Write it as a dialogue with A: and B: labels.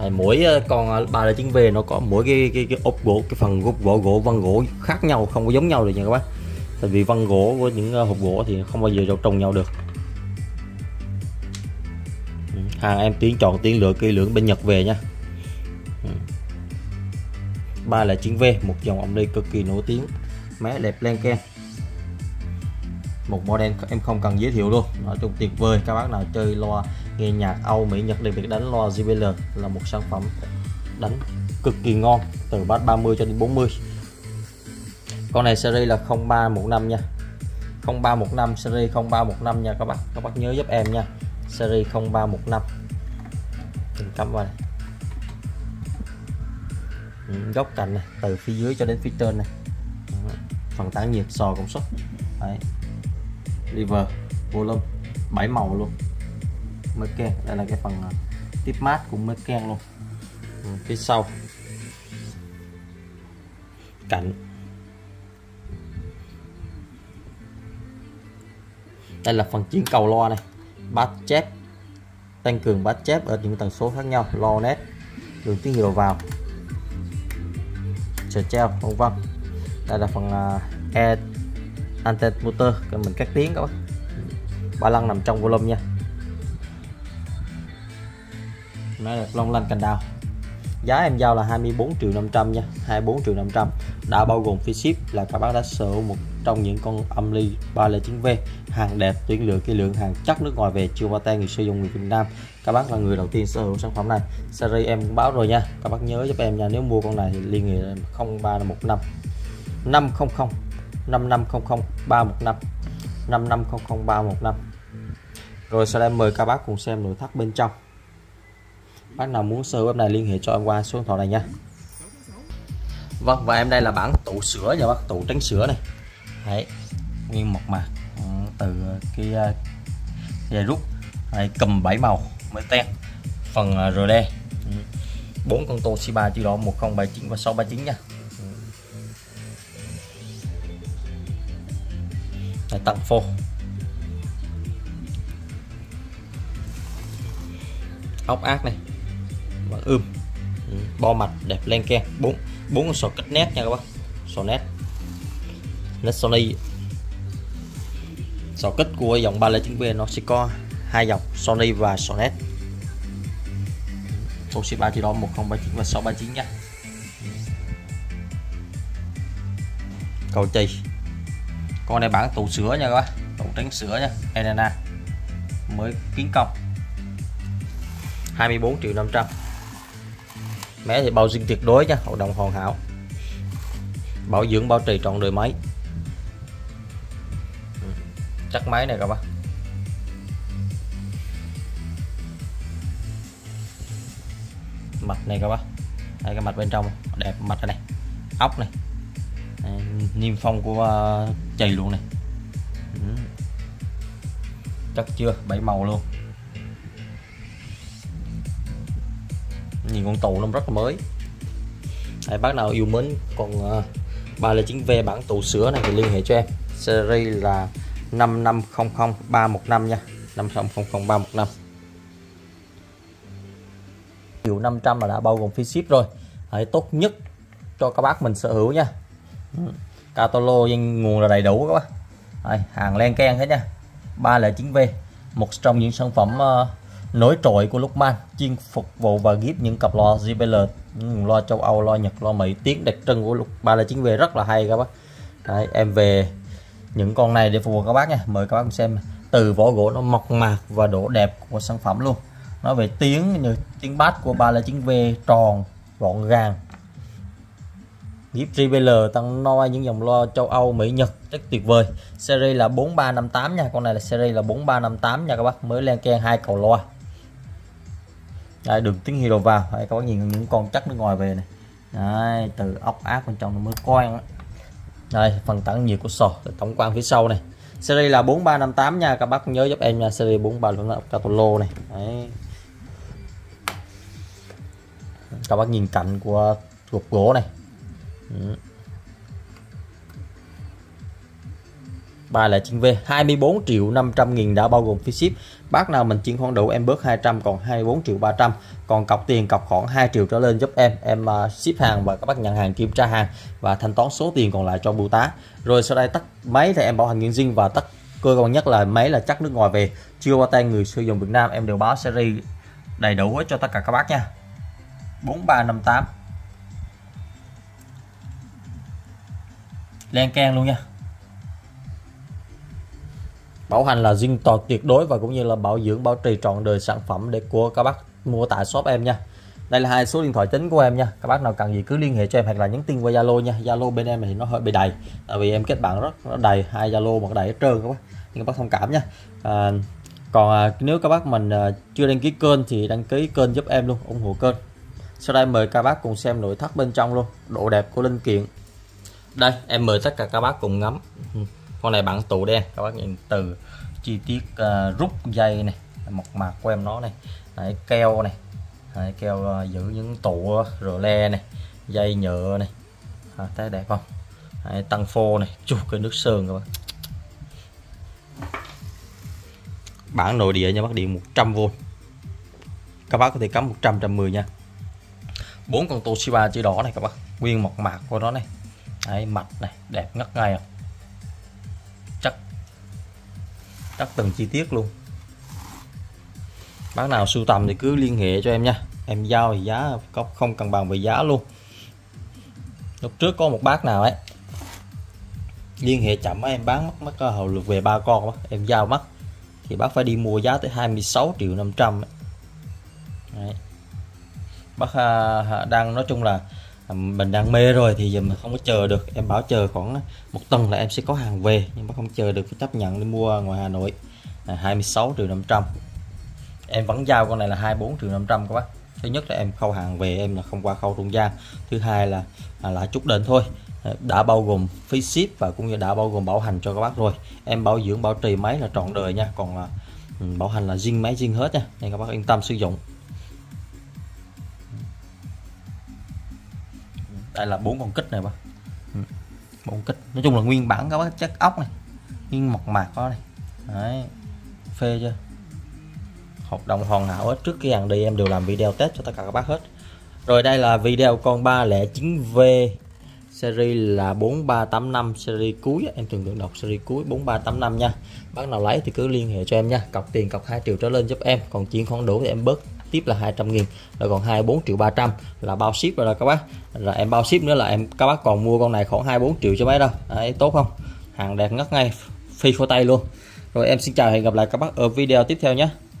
A: Mỗi con 309V nó có mỗi cái ốp gỗ, cái phần gỗ vân gỗ khác nhau, không có giống nhau được nha các bác. Tại vì vân gỗ của những hộp gỗ thì không bao giờ trồng nhau được. Hàng em chọn tuyển lựa kỹ lưỡng bên Nhật về nha. 309V, một dòng âm ly cực kỳ nổi tiếng, mé đẹp len ken. Một model em không cần giới thiệu luôn, nói chung tuyệt vời. Các bác nào chơi loa nghe nhạc Âu Mỹ Nhật, đặc biệt đánh loa JBL là một sản phẩm đánh cực kỳ ngon, từ bass 30 cho đến 40. Con này series là 0315 nha, 0315 series 0315 nha các bác nhớ giúp em nha, series 0315. Mình cắm vào này. Góc cạnh này, từ phía dưới cho đến phía trên này. Phần tản nhiệt, sò công suất. Đấy. Lever, volume, 7 màu luôn. Mới ken, đây là cái phần tiếp mát cũng mới ken luôn. Phía sau cạnh, đây là phần chuyển cầu loa này, bass chép, tăng cường bass chép ở những tần số khác nhau, low net, đường tín hiệu vào, treo vân vân. Đây là phần air antenna motor, cái mình cắt tiếng các bác. Ba lăng nằm trong volume nha. Nó là long lanh cành đào. Giá em giao là 24.500.000 nha, 24.500.000, đã bao gồm phí ship. Là các bác đã sở hữu một trong những con âm ly 309V hàng đẹp, tuyển lựa kỹ lưỡng, hàng chất nước ngoài về, chưa qua tay người sử dụng người Việt Nam. Các bác là người đầu tiên sở hữu sản phẩm này. Series em cũng báo rồi nha, các bác nhớ giúp em nha. Nếu mua con này thì liên hệ 0315 500 5500 315 5500 315. Rồi sau đây mời các bác cùng xem nội thất bên trong. Bác nào muốn sở hữu em này liên hệ cho em qua số điện thoại này nha. Vâng, và em đây là bản tủ sữa nha bác, tủ tránh sữa này. Đấy, nguyên một mạc từ cái dây rút. Đấy, cầm 7 màu mới ten. Phần rờ đe 4 con Toshiba chữ đỏ 1079 và 639 nha. Đây, tăng phô, ốc ác này, bằng bo mạch đẹp len ken, bốn con sò cách nét nha các bác, sò nét Sony. Sò kích của dòng 309V nó sẽ có hai dòng Sony và sò nét. Toshiba chỉ đó 1079 và 639 nha. Cầu chì, con này bản tủ sữa nha các bác, tủ tránh sữa nha, Elena mới kiến công, 24.500.000. Mé thì bao zin tuyệt đối nha, hội đồng hoàn hảo, bảo dưỡng bảo trì trọn đời máy. Chắc máy này các bác. Mạch này các bác, đây cái mạch bên trong đẹp, mạch này, ốc này, niêm phong của chày luôn này. Chắc chưa, 7 màu luôn. Nhìn con tù nó rất là mới. Đấy, bác nào yêu mến con 309V bản tủ sữa này thì liên hệ cho em. Series là 5500 315 nha, 5500 315. 1.500.000 là đã bao gồm phí ship rồi. Đấy, tốt nhất cho các bác mình sở hữu nha. Catalog nguồn là đầy đủ các bác. Đấy, hàng len ken hết nha. 309V, một trong những sản phẩm nổi trội của Luckman, chuyên phục vụ và ghép những cặp loa JBL, những loa châu Âu, loa Nhật, loa Mỹ, tiếng đặc trưng của 309V rất là hay các bác. Đấy, em về những con này để phục vụ các bác nha. Mời các bác xem từ vỏ gỗ nó mộc mạc và độ đẹp của sản phẩm luôn. Nói về tiếng như tiếng bass của 309V tròn gọn gàng, ghép JBL tăng noi những dòng loa châu Âu Mỹ Nhật rất tuyệt vời. Series là 4358 nha, con này là series là 4358 nha các bác, mới len ken 2 cầu loa. Đây, đường tiếng hiệu đầu vào. Đây, các bác nhìn những con chắc nước ngoài về này. Đây, từ ốc ác bên trong nó mới coi. Đây, phần tản nhiệt của sò, tổng quan phía sau này. Series là 4358 nha, các bác nhớ giúp em nha, series 4358 catalog này. Đấy. Các bác nhìn cạnh của cục gỗ này. 309V 24 triệu 500 nghìn đã bao gồm phí ship. Bác nào mình chuyển khoản đủ em bớt 200 còn 24 triệu 300. Còn cọc tiền cọc khoảng 2 triệu trở lên giúp em ship hàng và các bác nhận hàng, kiểm tra hàng và thanh toán số tiền còn lại cho bưu tá. Rồi sau đây tắt máy thì em bảo hành nguyên zin, và tắt cơ quan nhất là máy là chắc nước ngoài về chưa qua tay người sử dụng Việt Nam em đều báo series đầy đủ hết cho tất cả các bác nha. 4358 len keng luôn nha. Bảo hành là zin toàn tuyệt đối và cũng như là bảo dưỡng bảo trì trọn đời sản phẩm để của các bác mua tại shop em nha. Đây là hai số điện thoại chính của em nha. Các bác nào cần gì cứ liên hệ cho em hoặc là nhắn tin qua Zalo nha. Zalo bên em thì nó hơi bị đầy, tại vì em kết bạn nó đầy, hai Zalo mà đầy hết trơn các bác. Nhưng các bác thông cảm nha. Còn nếu các bác mình chưa đăng ký kênh thì đăng ký kênh giúp em luôn, ủng hộ kênh. Sau đây mời các bác cùng xem nội thất bên trong luôn, độ đẹp của linh kiện. Đây em mời tất cả các bác cùng ngắm. Con này bản tụ đen, các bác nhìn từ chi tiết rút dây này, mộc mạc của em nó này, đấy, keo này, đấy, keo giữ những tụ rờ le này, dây nhựa này, thấy đẹp không? Đấy, tăng phô này, chuột cái nước sơn các bác. Bản nội địa nha bác, điện 100V, các bác có thể cắm 110 nha. 4 con Toshiba chữ đỏ này các bác, nguyên mộc mạc của nó này, đấy, mặt này đẹp ngất ngay không? Chắc từng chi tiết luôn. Bác nào sưu tầm thì cứ liên hệ cho em nha, em giao thì giá không cần bàn về giá luôn. Lúc trước có một bác nào ấy liên hệ chậm em bán mất hầu lượt về 3 con bác, em giao mất thì bác phải đi mua giá tới 26 triệu 500 ấy. Đấy. Bác đang nói chung là mình đang mê rồi thì giờ mình không có chờ được, em bảo chờ khoảng 1 tuần là em sẽ có hàng về, nhưng mà không chờ được phải chấp nhận đi mua ngoài Hà Nội. 26 triệu 500 em vẫn giao con này là 24 triệu 500 các bác. Thứ nhất là em khâu hàng về em là không qua khâu trung gian, thứ hai là chút đền thôi, đã bao gồm phí ship và cũng như đã bao gồm bảo hành cho các bác rồi. Em bảo dưỡng bảo trì máy là trọn đời nha, còn là bảo hành là zin máy zin hết nha, nên các bác yên tâm sử dụng. Đây là 4 con kích này bác, 4 kích nói chung là nguyên bản các bác, chất ốc này, nguyên mộc mạc có này, đấy, phê chưa, hợp đồng hoàn hảo hết. Trước khi hàng đi em đều làm video test cho tất cả các bác hết. Rồi đây là video con 309V series là 4385 series cuối, em thường đọc series cuối 4385 nha. Bác nào lấy thì cứ liên hệ cho em nha, cọc tiền cọc 2 triệu trở lên giúp em, còn chuyển khoản đủ thì em bớt tiếp là 200.000, rồi còn 24 triệu 300 là bao ship rồi đó các bác. Rồi em bao ship nữa là các bác còn mua con này khoảng 24 triệu cho mấy đâu. Đấy, tốt không? Hàng đẹp ngất ngay, phi phô tay luôn. Rồi em xin chào, hẹn gặp lại các bác ở video tiếp theo nhé.